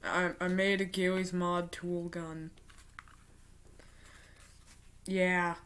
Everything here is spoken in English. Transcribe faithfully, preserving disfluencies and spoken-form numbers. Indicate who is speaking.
Speaker 1: I, I made a Gilly's Mod tool gun. Yeah.